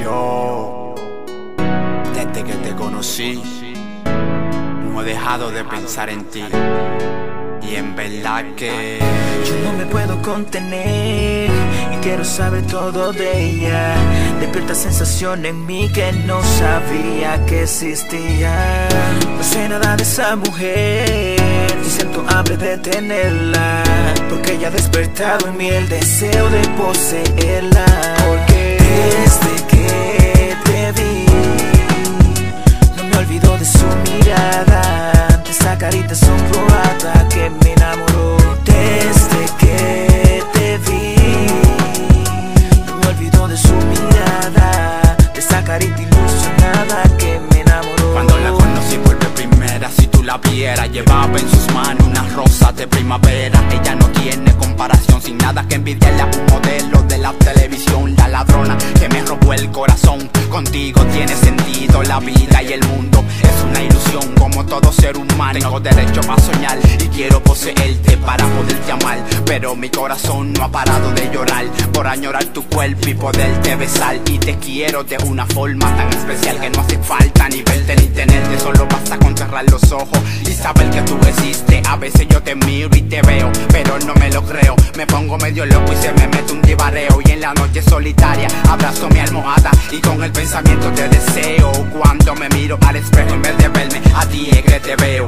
Yo, desde que te conocí, no he dejado de pensar en ti. Y en verdad que yo no me puedo contener y quiero saber todo de ella. Despierta sensación en mí que no sabía que existía. No sé nada de esa mujer y siento hambre de tenerla, porque ella ha despertado en mí el deseo de poseerla. Porque desde que te vi no me olvido de su mirada, de esa carita sonrojada que me enamoró. Desde que te vi no me olvido de su mirada, de esa carita ilusionada que me enamoró. cuando la conocí por vez primera, si tú la vieras, llevaba en sus manos unas rosas de primavera. Ella no tiene comparación, sin nada que envidiarle a un modelo de la televisión. La ladrona que me robó el corazón, contigo tiene sentido la vida y el mundo es una ilusión. Como todo ser humano tengo derecho a soñar y quiero poseerte para poderte amar, pero mi corazón no ha parado de llorar por añorar tu cuerpo y poderte besar. Y te quiero de una forma tan especial que no hace falta ni verte ni tenerte, solo basta con cerrar los ojos y saber que tú existes. A veces yo te miro y te veo, pero no me lo creo. Me pongo medio loco y se me mete un divareo, y en la noche solitaria abrazo mi almohada y con el pensamiento te deseo. Cuando me miro al espejo, en vez de verme a ti es que te veo.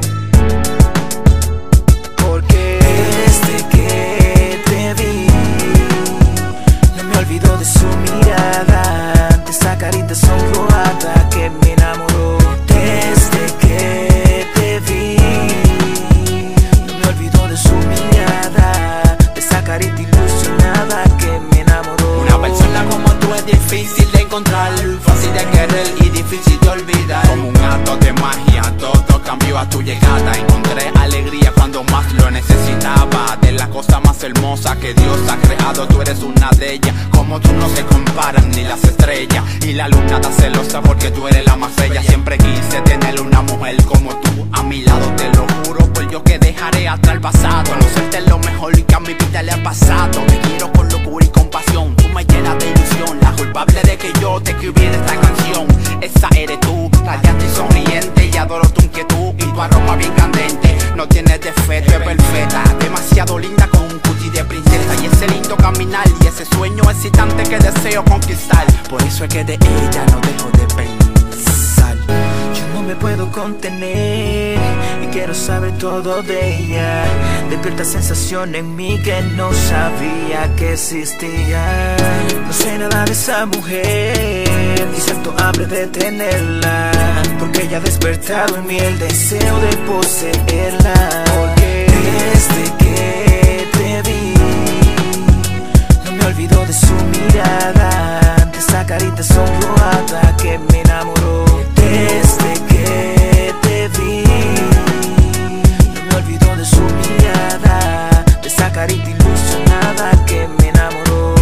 Porque desde que te vi no me olvido de su mirada, de esa carita sonrojada que me enamoró. Desde que te vi no me olvido de su mirada, de esa carita ilusionada que me enamoró. Una persona como tú es difícil de encontrar, fácil de querer y difícil de olvidar. Como un acto de magia, todo cambió a tu llegada. Encontré alegría cuando más lo necesitaba. De la cosa más hermosa que Dios ha creado, tú eres una de ellas. Como tú no se comparan ni las estrellas, y la luna está celosa porque tú eres la más bella. Siempre quise tener una mujer como tú a mi lado, te lo juro, pues yo que dejaré atrás el pasado. Conocerte es lo mejor y que a mi vida le ha pasado. Te quiero con locura y compasión, tú me llenas de ilusión. La culpable de que yo te escribiera esta canción, esa eres tú, radiante y sonriente, y adoro tu inquietud y tu aroma bien candente. No tienes defecto, es perfecta, demasiado linda con un cutie de princesa, y ese lindo caminar y ese sueño excitante que deseo conquistar. Por eso es que de ella no dejo de pensar. Yo no me puedo contener y quiero saber todo de ella. Despierta sensación en mí que no sabía que existía. No sé nada de esa mujer y siento hambre de tenerla, porque ella ha despertado en mí el deseo de poseerla. Porque desde que te vi no me olvido de su mirada, de esa carita sonrojada que me enamoró. Desde que te vi no me olvido de su mirada, de esa carita ilusionada que me enamoró.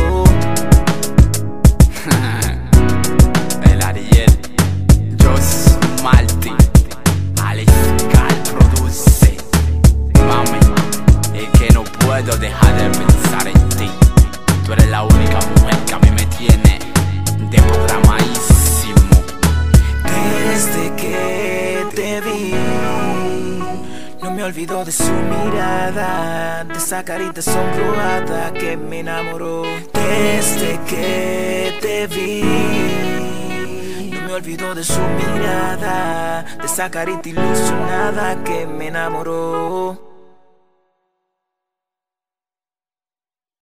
El Ariel, Jos Martin, Alex Cal produce. Mami, es que no puedo dejar de pensar en ti. Tú eres la única mujer que a mí me tiene de programadísimo. Desde que te vi no me olvido de su mirada, de esa carita sonrojada que me enamoró. Desde que te vi no me olvido de su mirada, de esa carita ilusionada que me enamoró.